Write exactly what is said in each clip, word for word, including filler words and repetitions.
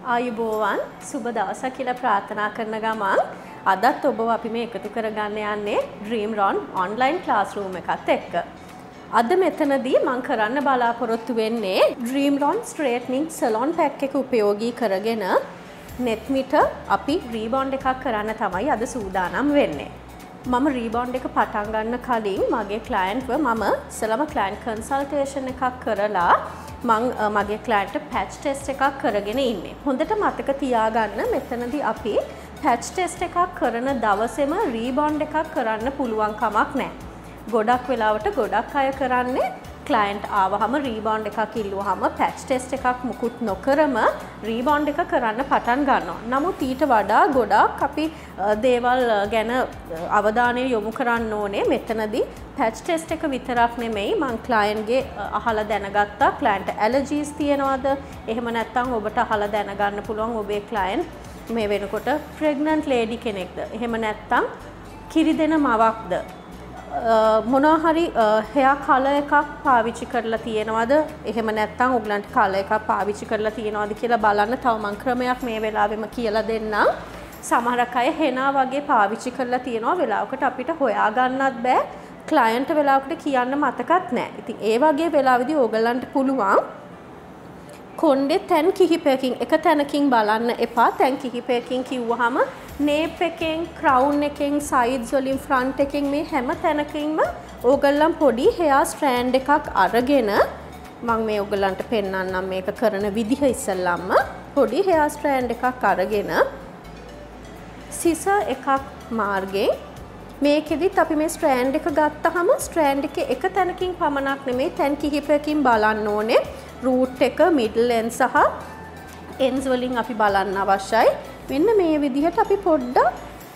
ආයුබෝවන් සුබ දවසක් කියලා ප්‍රාර්ථනා කරන ගමන් අදත් ඔබව අපි මේ එකතු කරගන්න යන්නේ Dreamron online classroom එකත් එක්ක. අද මෙතනදී මම කරන්න බලාපොරොත්තු වෙන්නේ Dreamron straightening salon pack එක උපයෝගී කරගෙන net meter අපි rebond එකක් කරන්න තමයි අද සූදානම් වෙන්නේ. මම rebond එක පටන් ගන්න කලින් මගේ client ව මම ඉස්සලම client consultation එකක් කරලා මං මගේ client patch test එකක් කරගෙන ඉන්නේ. හොඳට මතක තියාගන්න මෙතනදී අපි patch test එකක් කරන දවසේම rebond එකක් කරන්න පුළුවන් කමක් නැහැ. ගොඩක් වෙලාවට ගොඩක් අය කරන්නේ client ආවහම rebond එකක් ඉල්ලුවාම patch test එකක් මුකුත් නොකරම rebond එක කරන්න පටන් ගන්නවා. නමුත් ඊට වඩා ගොඩක් අපි දේවල් ගැන අවධානය යොමු කරන්න ඕනේ. මෙතනදී patch test එක විතරක් නෙමෙයි මං client ගේ අහලා දැනගත්තා client allergies තියනවාද? එහෙම නැත්නම් ඔබට අහලා දැනගන්න පුළුවන් ඔබේ client මේ වෙනකොට pregnant lady කෙනෙක්ද? එහෙම නැත්නම් කිරි දෙන මවක්ද? මොනවා හරි hair color එකක් පාවිච්චි කරලා තියෙනවද? එහෙම නැත්නම් ඔයගලන්ට color එකක් පාවිච්චි කරලා තියෙනවද කියලා බලන්න තව මං ක්‍රමයක් මේ වෙලාවෙම කියලා දෙන්නම්. සමහරක් අය හෙනා වගේ පාවිච්චි කරලා තියෙනවා වෙලාවකට අපිට හොයා ගන්නත් බෑ. client වෙලාවකට කියන්න මතකත් නැහැ. ඉතින් ඒ වගේ වෙලාවෙදී ඔයගලන්ට පුළුවන් කොණ්ඩේ තැන් කිහිපයකින් එක තැනකින් බලන්න එපා. තැන් කිහිපයකින් කිව්වහම nape එකෙන් crown එකෙන් sides වලින් front එකෙන් මේ හැම තැනකින්ම ඕගොල්ලන් පොඩි hair strand එකක් අරගෙන මම මේ ඕගොල්ලන්ට පෙන්නන්නම් මේක කරන විදිහ ඉස්සල්ලාම පොඩි hair strand එකක් අරගෙන scissor එකක් මාර්ගෙන් මේකෙදිත් අපි මේ strand එක ගත්තාම strand එකේ එක තැනකින් පමණක් නෙමෙයි තැන් කිහිපයකින් බලන්න ඕනේ root එක middle end සහ ends වලින් අපි බලන්න අවශ්‍යයි. මෙන්න මේ විදිහට අපි පොඩ්ඩක්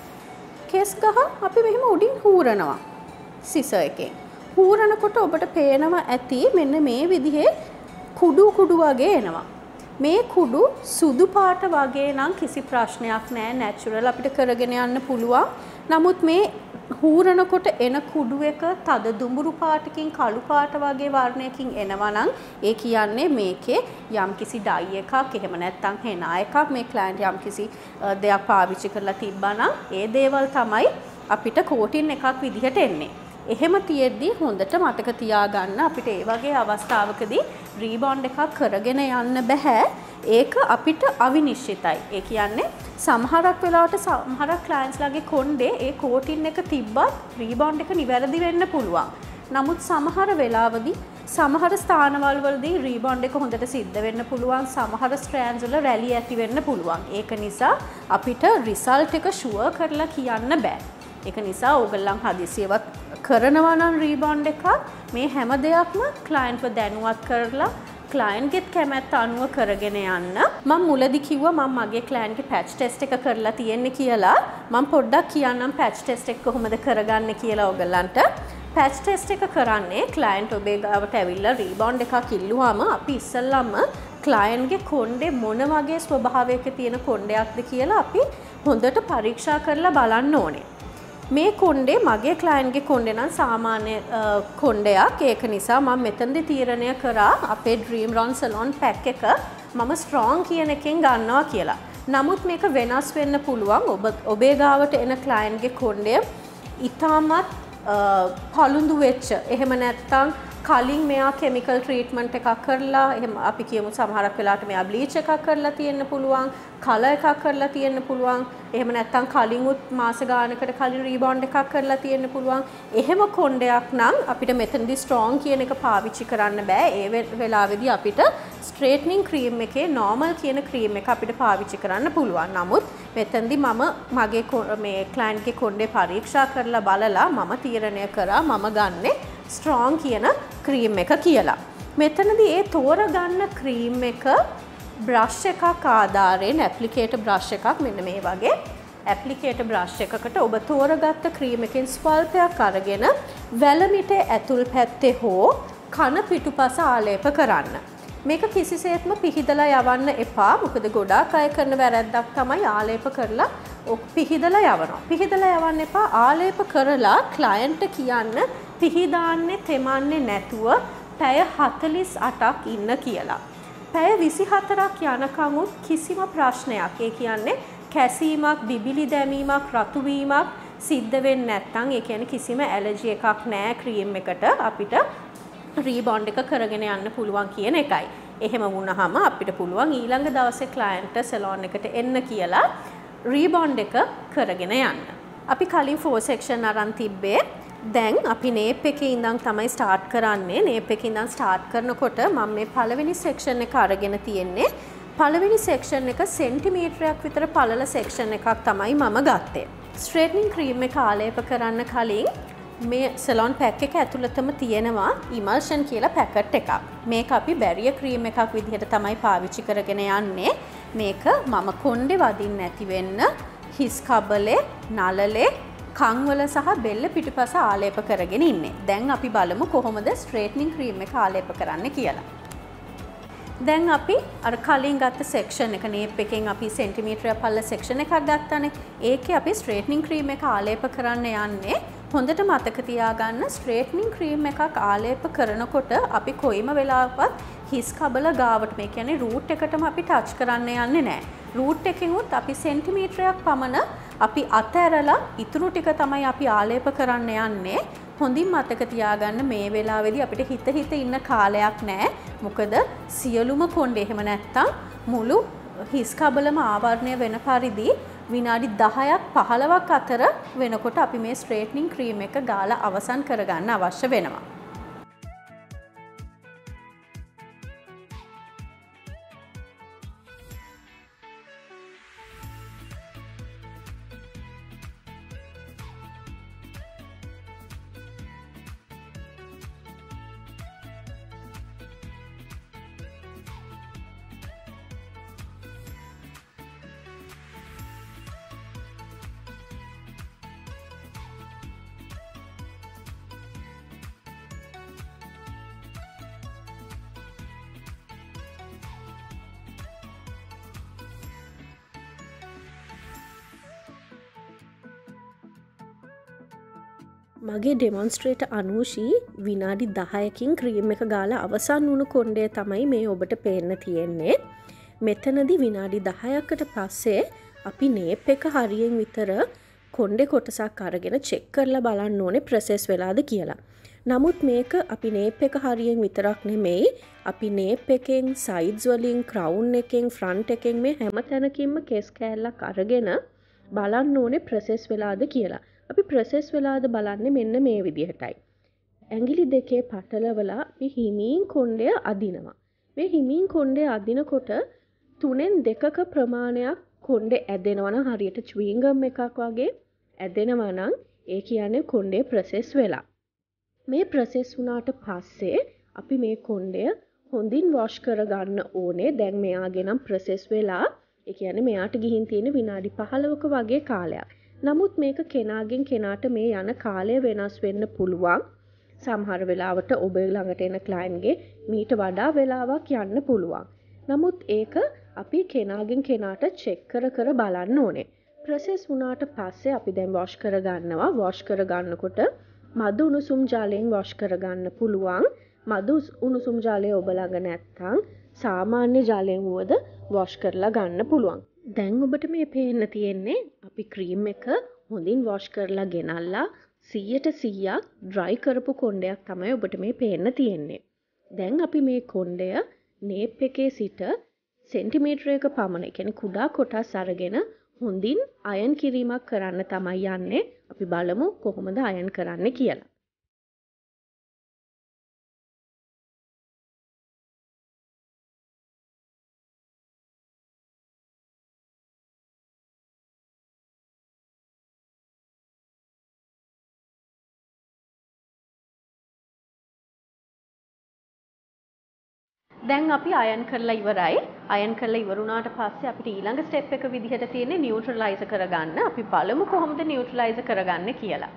කෙස් ගහ අපි මෙහෙම උඩින් හූරනවා scissor එකෙන්. හූරනකොට ඔබට පේනවා ඇති මෙන්න මේ විදිහේ කුඩු කුඩු වගේ එනවා. මේ කුඩු සුදු පාට වගේ නම් කිසි ප්‍රශ්නයක් නැහැ natural අපිට කරගෙන යන්න පුළුවන්. නමුත් මේ හූරනකොට එන කුඩු එක තද දුඹුරු පාටකින් කළු පාට වගේ වර්ණයකින් එනවා නම් ඒ කියන්නේ මේකේ යම්කිසි ඩයි එකක් එහෙම නැත්නම් හෙනා එකක් මේ client යම්කිසි දෙයක් පාවිච්චි කරලා තිබ්බා නම් ඒ දේවල් තමයි අපිට coating එකක් විදිහට එන්නේ. එහෙම තියෙද්දි හොඳට මතක තියාගන්න අපිට ඒ වගේ අවස්ථාවකදී rebond එකක් කරගෙන යන්න බෑ. ඒක අපිට අවිනිශ්චිතයි. ඒ කියන්නේ සමහරක් වෙලාවට සමහර clients ලාගේ කොණ්ඩේ ඒ coating එක තිබ්බත් rebond එක නිවැරදි වෙන්න පුළුවන්. නමුත් සමහර වෙලාවදී සමහර ස්ථානවල වලදී rebond එක හොඳට සිද්ධ වෙන්න පුළුවන්. සමහර strands වල රැලි ඇති වෙන්න පුළුවන්. ඒක නිසා අපිට result එක sure කරලා කියන්න බෑ. ඒක නිසා ඕගොල්ලන් හදිසියවත් කරනවා නම් rebond එකක් මේ හැම දෙයක්ම client ව දැනුවත් කරලා client ගෙත් කැමැත්ත අනුව කරගෙන යන්න. මම මුලදී කිව්වා මම මගේ client ගේ patch test එක කරලා තියෙන්නේ කියලා. මම පොඩ්ඩක් කියන්නම් patch test එක කොහොමද කරගන්නේ කියලා ඔයගලන්ට. patch test එක කරන්නේ client ඔබේ ගාවට ඇවිල්ලා rebond එකක් ඉල්ලුවාම අපි ඉස්සල්ලාම client ගේ කොණ්ඩේ මොන වගේ ස්වභාවයක තියෙන කොණ්ඩයක්ද කියලා අපි හොඳට පරීක්ෂා කරලා බලන්න ඕනේ. මේ කොණ්ඩේ මගේ client ගේ කොණ්ඩේ නම් සාමාන්‍ය කොණ්ඩයක්. ඒක නිසා මම මෙතනදී තීරණය කරා අපේ Dreamron salon pack එක මම strong කියන එකෙන් ගන්නවා කියලා. නමුත් මේක වෙනස් වෙන්න පුළුවන්. ඔබ ඔබේ ගාවට එන client ගේ කොණ්ඩය ඊටමත් පළුඳු වෙච්ච. එහෙම නැත්නම් කලින් මෙයා chemical treatment එකක් කරලා එහෙම අපි කියමු සමහරක් වෙලාවට මෙයා bleach එකක් කරලා තියෙන්න පුළුවන්. color එකක් කරලා තියෙන්න පුළුවන්. එහෙම නැත්නම් කලින් උත් මාස ගානකට කලින් rebond එකක් කරලා තියෙන්න පුළුවන්. එහෙම කොණ්ඩයක් නම් අපිට මෙතනදී strong කියන එක පාවිච්චි කරන්න බෑ. ඒ වෙලාවේදී අපිට straightening cream එකේ normal කියන cream එක අපිට පාවිච්චි කරන්න පුළුවන්. නමුත් මෙතනදී මම මගේ මේ client ගේ කොණ්ඩේ පරීක්ෂා කරලා බලලා මම තීරණය කරා මම ගන්නෙ strong කියන cream එක කියලා. මෙතනදී ඒ තෝරගන්න cream එක brush එකක් ආධාරයෙන් applicator brush එකක් මෙන්න මේ වගේ applicator brush එකකට ඔබ තෝරගත්ත cream එකෙන් ස්වල්පයක් අරගෙන වැලමිටේ ඇතුල් පැත්තේ හෝ කන පිටුපස ආලේප කරන්න. මේක කිසිසේත්ම පිහිදලා යවන්න එපා. මොකද ගොඩාක් අය කරන වැරැද්දක් තමයි ආලේප කරලා පිහිදලා යවනවා. පිහිදලා යවන්න එපා. ආලේප කරලා client කියන්න පිහිදාන්නේ තෙමන්නේ නැතුව පැය හතළිස් අටක් ඉන්න කියලා. පැය විසිහතරක් යනකම් උත් කිසිම ප්‍රශ්නයක් ඒ කියන්නේ කැසීමක්, බිබිලි දැමීමක්, රතු වීමක් සිද්ධ වෙන්නේ නැත්නම් ඒ කියන්නේ කිසිම ඇලර්ජි එකක් නැහැ ක්‍රීම් එකට අපිට රීබොන්ඩ් එක කරගෙන යන්න පුළුවන් කියන එකයි. එහෙම වුණාම අපිට පුළුවන් ඊළඟ දවසේ ක්ලයන්ට් සැලෝන් එකට එන්න කියලා රීබොන්ඩ් එක කරගෙන යන්න. අපි කලින් ෆෝර් සෙක්ෂන් අරන් තිබ්බේ. දැන් අපි නේප් එකේ ඉඳන් තමයි ස්ටාර්ට් කරන්නේ. නේප් එකේ ඉඳන් ස්ටාර්ට් කරනකොට මම මේ පළවෙනි සෙක්ෂන් එක අරගෙන තියෙන්නේ. පළවෙනි සෙක්ෂන් එක සෙන්ටිමීටරයක් විතර පළල සෙක්ෂන් එකක් තමයි මම ගත්තේ. ස්ට්‍රේට්නින් ක්‍රීම් එක ආලේප කරන්න කලින් මේ සැලොන් පැක් එක ඇතුළතම තියෙනවා ඉමල්ෂන් කියලා පැකට් එකක්. මේක අපි බැරියර් ක්‍රීම් එකක් විදිහට තමයි පාවිච්චි කරගෙන යන්නේ. මේක මම කොණ්ඩේ වදින්න නැති වෙන්න හිස් කබලේ, නළලේ, කන්වල සහ බෙල්ල පිටිපස ආලේප කරගෙන ඉන්නේ. දැන් අපි බලමු කොහොමද ස්ට්‍රේට්නින් ක්‍රීම් එක ආලේප කරන්න කියලා. දැන් අපි අර කලින් ගත්ත සෙක්ෂන් එක නේප් එකෙන් අපි සෙන්ටිමීටර පල්ල සෙක්ෂන් එකක් ගත්තානේ. ඒකේ අපි ස්ට්‍රේට්නින් ක්‍රීම් එක ආලේප කරන්න යන්නේ. හොඳට මතක තියාගන්න ස්ට්‍රේට්නින් ක්‍රීම් එකක් ආලේප කරනකොට අපි කොයිම වෙලාවකවත් හිස් කබල ගාවට මේ කියන්නේ රූට් එකටම අපි ටච් කරන්න යන්නේ නැහැ. රූට් එකෙන් උත් අපි සෙන්ටිමීටරයක් පමණ අපි අතහැරලා ඉතුරු ටික තමයි අපි ආලේප කරන්න යන්නේ. හොඳින් මතක තියාගන්න මේ වෙලාවේදී අපිට හිත හිත ඉන්න කාලයක් නැහැ. මොකද සියලුම කොණ්ඩේ එහෙම නැත්තම් මුළු හිස් කබලම ආවරණය වෙන පරිදි විනාඩි දහයක් පහළොවක් අතර වෙනකොට අපි මේ ස්ට්‍රේට්නින් ක්‍රීම් එක ගාලා අවසන් කරගන්න අවශ්‍ය වෙනවා. මගේ ඩෙමොන්ස්ට්‍රේටර් අනූෂී විනාඩි දහයකින් ක්‍රීම් එක ගාලා අවසන් වුණු කොණ්ඩය තමයි මේ ඔබට පේන්න තියෙන්නේ. මෙතනදී විනාඩි දහයකට පස්සේ අපි නේප් එක හරියෙන් විතර කොණ්ඩේ කොටසක් අරගෙන චෙක් කරලා බලන්න ඕනේ ප්‍රොසෙස් වෙලාද කියලා. නමුත් මේක අපි නේප් එක හරියෙන් විතරක් නෙමෙයි අපි නේප් එකෙන් සයිඩ්ස් වලින් ක්‍රවුන් එකෙන් ෆ්‍රන්ට් එකෙන් මේ හැම තැනකින්ම කෙස් කෑල්ලක් අරගෙන බලන්න ඕනේ ප්‍රොසෙස් වෙලාද කියලා. අපි ප්‍රොසෙස් වෙලාද බලන්නේ මෙන්න මේ විදිහටයි. ඇඟිලි දෙකේ පටලවලා අපි හිමින් කොණ්ඩය අදිනවා. මේ හිමින් කොණ්ඩය අදිනකොට තුනෙන් දෙකක ප්‍රමාණයක් කොණ්ඩේ ඇදෙනවා නම් හරියට චුවින් ගම් එකක් වගේ ඇදෙනවා නම් ඒ කියන්නේ කොණ්ඩේ ප්‍රොසෙස් වෙලා. මේ ප්‍රොසෙස් වුණාට පස්සේ අපි මේ කොණ්ඩය හොඳින් වොෂ් කරගන්න ඕනේ. දැන් මෙයාගේ නම් ප්‍රොසෙස් වෙලා ඒ කියන්නේ මෙයාට ගිහින් තියෙන විනාඩි පහළොවක වගේ කාලයක්. නමුත් මේක කෙනාගෙන් කෙනාට මේ යන කාලය වෙනස් වෙන්න පුළුවන්. සමහර වෙලාවට ඔබ ළඟට එන ක්ලයන්ට්ගේ මීට වඩා වෙලාවක් යන්න පුළුවන්. නමුත් ඒක අපි කෙනාගෙන් කෙනාට චෙක් කර කර බලන්න ඕනේ. ප්‍රොසෙස් වුණාට පස්සේ අපි දැන් වොෂ් කරගන්නවා. වොෂ් කරගන්නකොට මද උණුසුම් ජලයෙන් වොෂ් කරගන්න පුළුවන්. මද උණුසුම් ජලය ඔබ ළඟ නැත්නම් සාමාන්‍ය ජලයෙන් වුවද වොෂ් කරලා ගන්න පුළුවන්. දැන් ඔබට මේ පේන්න තියෙන්නේ අපි ක්‍රීම් එක හොඳින් වොෂ් කරලා ගෙනල්ලා සීයට සීයක් ඩ්‍රයි කරපු කොණ්ඩයක් තමයි ඔබට මේ පේන්න තියෙන්නේ. දැන් අපි මේ කොණ්ඩය නේප් එකේ සිට සෙන්ටිමීටරයක පමණ, ඒ කියන්නේ කුඩා කොටස් අරගෙන හොඳින් අයන් කිරීමක් කරන්න තමයි යන්නේ. අපි බලමු කොහොමද අයන් කරන්න කියලා. දැන් අපි අයන් කරලා ඉවරයි. අයන් කරලා ඉවරුණාට පස්සේ අපිට ඊළඟ ස්ටෙප් එක විදිහට තියෙන්නේ නියුට්‍රලයිස් කරගන්න. අපි බලමු කොහොමද නියුට්‍රලයිස් කරගන්නේ කියලා.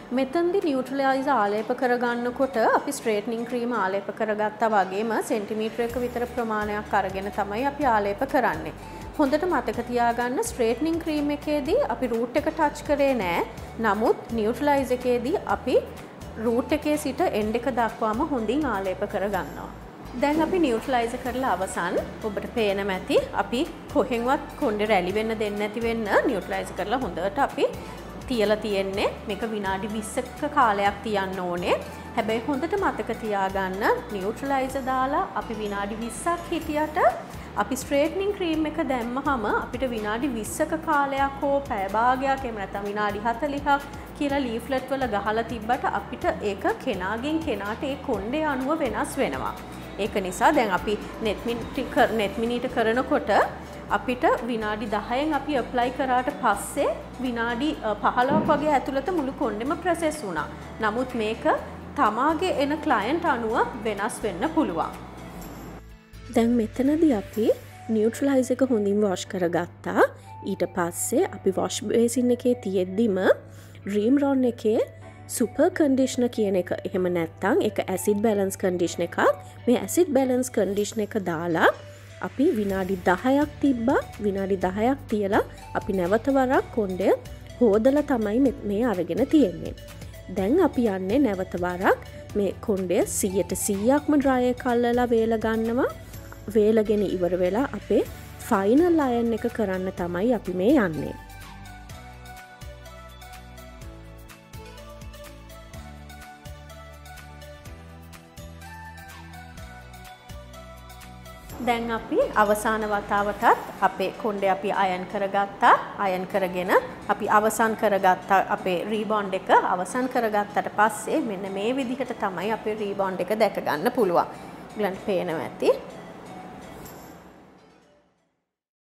මෙතනදී නියුට්‍රලයිසර් ආලේප කරගන්නකොට අපි ස්ට්‍රේට්නින් ක්‍රීම් ආලේප කරගත්තා වගේම සෙන්ටිමීටර එක විතර ප්‍රමාණයක් අරගෙන තමයි අපි ආලේප කරන්නේ. හොඳට මතක තියාගන්න ස්ට්‍රේට්නින් ක්‍රීම් එකේදී අපි රූට් එක ටච් කරේ නෑ. නමුත් නියුට්‍රලයිසර් එකේදී අපි රූට් එකේ සිට එන්ඩ් එක දක්වාම හොඳින් ආලේප කරගන්නවා. දැන් අපි නියුට්‍රලයිසර් කරලා අවසන්. ඔබට පේනම ඇති අපි කොහෙන්වත් කොණ්ඩේ රැලි වෙන්න දෙන්නේ නැති වෙන්න නියුට්‍රලයිසර් කරලා හොඳට අපි තියලා තියෙන්නේ. මේක විනාඩි විස්සක කාලයක් තියන්න ඕනේ. හැබැයි හොඳට මතක තියාගන්න නියුට්‍රලයිසර් දාලා අපි විනාඩි විස්සක් හිටියට අපි ස්ට්‍රේට්නින් ක්‍රීම් එක දැම්මහම අපිට විනාඩි විස්සක කාලයක් හෝ පැය භාගයක් එහෙම නැත්නම් විනාඩි හතළිහක් කියලා ලීෆ්ලට් වල ගහලා තිබ්බට අපිට ඒක කෙනාගෙන් කෙනාට ඒ කොණ්ඩේ අණුව වෙනස් වෙනවා. ඒක නිසා දැන් අපි net මිනිට කරනකොට අපිට විනාඩි දහයෙන් අපි ඇප්ලයි කරාට පස්සේ විනාඩි පහළොවක් වගේ ඇතුළත මුළු කොණ්ඩෙම ප්‍රොසෙස් වුණා. නමුත් මේක තමාගේ එන ක්ලයන්ට් අනුව වෙනස් වෙන්න පුළුවන්. දැන් මෙතනදී අපි නියුට්‍රලයිසර් එක හොඳින් වොෂ් කරගත්තා. ඊට පස්සේ අපි වොෂ් බේසින් එකේ තියෙද්දිම Dreamron එකේ සුපර් කන්ඩිෂනර් කියන එක එහෙම නැත්නම් ඒක ඇසිඩ් බැලන්ස් කන්ඩිෂනර් එකක්. මේ ඇසිඩ් බැලන්ස් කන්ඩිෂනර් එක දාලා අපි විනාඩි දහයක් තිබ්බා. විනාඩි දහයක් තියලා අපි නැවත වරක් කොණ්ඩය හොදලා තමයි මේ අරගෙන තියෙන්නේ. දැන් අපි යන්නේ නැවත වරක් මේ කොණ්ඩය සීයට සීයක්ම ඩ්‍රයි එක අල්ලලා වේල ගන්නවා. වේලගෙන ඉවර වෙලා අපේ ෆයිනල් අයන් එක කරන්න තමයි අපි මේ යන්නේ. දැන් අපි අවසාන වතාවටත් අපේ කොණ්ඩේ අපි අයන් කරගත්තා. අයන් කරගෙන අපි අවසන් කරගත්තා අපේ රීබොන්ඩ් එක අවසන් කරගත්තට පස්සේ මෙන්න මේ විදිහට තමයි අපේ රීබොන්ඩ් එක දැක ගන්න පුළුවන්. ඔයගලන්ට පේනවා ඇති.